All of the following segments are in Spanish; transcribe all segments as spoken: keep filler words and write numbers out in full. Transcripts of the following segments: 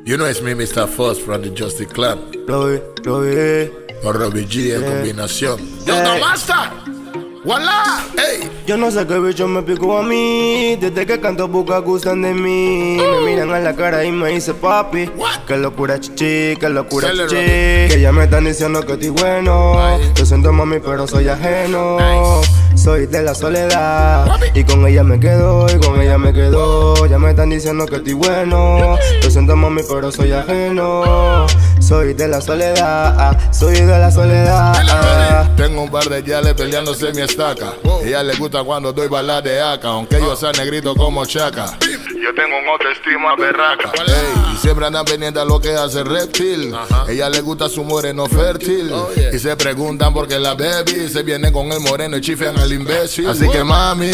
You know it's me, mister Foss from the Justice Clan. Lo vi, lo vi. Con Robbie G en Yeah. combinación. Yo, Yeah. no basta. ¡Wala! ¡Ey! Yo no sé qué bicho me picó a mí. Desde que canto busca gustan de mí. Me miran a la cara y me dice papi. What? Que locura chichi, que locura Tell her, chichi. Robbie. Que ya me están diciendo que estoy bueno. Ay. Yo siento mami pero soy ajeno. Nice. Soy de la soledad. Papi. Y con ella me quedo, y con ella me quedo. Ya me están diciendo que estoy bueno. Yo siento mami pero soy ajeno. Soy de la soledad. Soy de la soledad. Tengo un par de yales peleándose en mi estaca. Ella le gusta cuando doy balas de acá, aunque yo sea negrito como Chaca. Yo tengo un autoestima berraca. Ey, y siempre andan pendientes a lo que hace Reptil. Ella le gusta su moreno fértil. Oh, yeah. Y se preguntan por qué la baby se viene con el moreno y chifean al imbécil. Así que mami,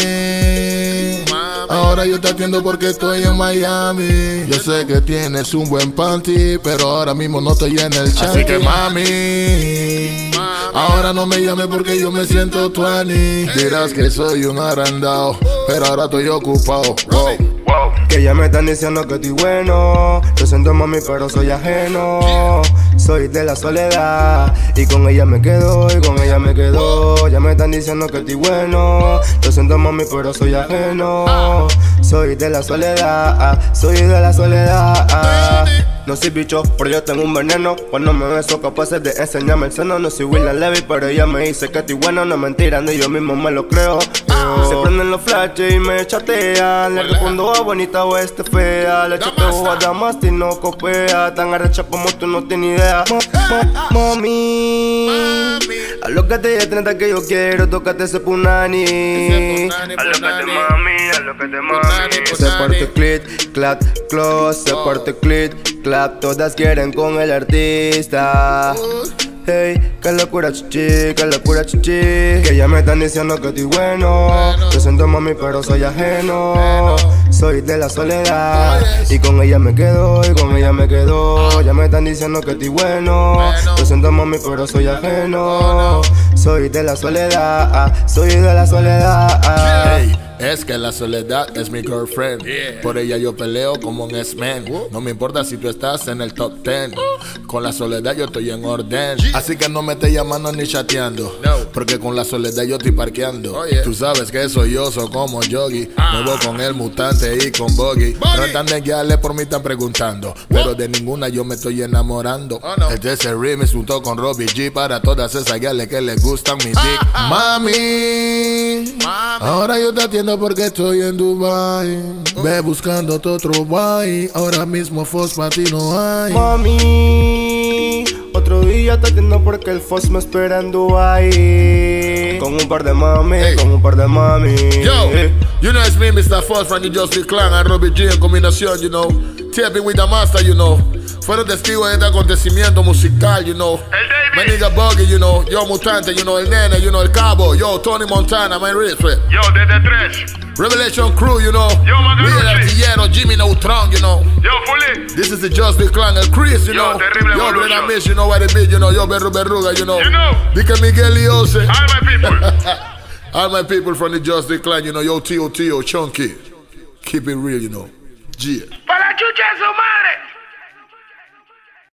ahora yo te atiendo porque estoy en Miami. Yo sé que tienes un buen panty, pero ahora mismo no estoy en el chat. Así que mami, ahora no me llames porque yo me siento twenty. Dirás que soy un arandao, pero ahora estoy ocupado. Wow. Que ya me están diciendo que estoy bueno. Yo siento mami pero soy ajeno. Soy de la soledad. Y con ella me quedo, y con ella me quedo. Ya me están diciendo que estoy bueno. Yo siento mami pero soy ajeno. Soy de la soledad. Soy de la soledad. No soy bicho, pero yo tengo un veneno. Cuando me beso capaces de enseñarme el seno. No soy William Levy, pero ella me dice que estoy bueno. No es mentira, ni yo mismo me lo creo. Yo. Se prenden los flashes y me chatean. Le respondo a bonita o este fea. Le chateo a damas y no copia. Tan arrecha como tú no tienes idea. Ma- ma- Mami, alócate y treinta que yo quiero. Tócate ese punani. Alócate mami, alócate mami. Se parte clit, clap, close. Se parte clit, clap. Todas quieren con el artista. Hey, que locura chichi, que locura chichi. Que ya me están diciendo que estoy bueno. Yo siento mami pero soy ajeno. Soy de la soledad. Y con ella me quedo, y con ella me quedo. Ya me están diciendo que estoy bueno. Yo siento mami pero soy ajeno. Soy de la soledad. Soy de la soledad. Hey, es que la soledad es mi girlfriend. Yeah. Por ella yo peleo como un X-Men. No me importa si tú estás en el top ten. Con la soledad yo estoy en orden. Así que no me estés llamando ni chateando. No. Porque con la soledad yo estoy parqueando. Oh, yeah. Tú sabes que soy yo, soy como Yogi. Ah. Me voy con el mutante y con Boggy. Boggy. No están de guiarle por mí, están preguntando. Pero de ninguna yo me estoy enamorando. Oh, no. Este es el remix junto con Robbie G. Para todas esas guiales que les gustan mi dick. Ah. Mami, Mami. ahora yo te atiendo porque estoy en Dubai. Ve buscando otro guay. Ahora mismo Foss para ti no hay. Mami, otro día te atiendo porque el Foss me espera en Dubai. Con un par de mami, Hey. con un par de mami. Yo, you know it's me, mister Foss from the Justice Clan and Robbie G en combinación, you know. Tapping with the master, you know. Fueron testigos de este acontecimiento musical, you know. El My David. nigga Buggy, you know. Yo Mutante, you know. El Nene, you know. El Cabo, yo Tony Montana, my respect. Yo, desde tres. Revelation Crew, you know. Yo, Magaluchi. Luis el Artillero, Jimmy Neutron, you know. Yo, Fully. This is the Justice Clan, el Chris, you Yo, know. Terrible Yo, Evolution. Brena Mish, you know what it means, you know. Yo, Berru Berruga, you know. You know. Dice Miguel y Ose. All my people. All my people from the Justice Clan, you know. Yo, Tio Tio, Chunky. Keep it real, you know. Yeah. Para la chucha de su madre.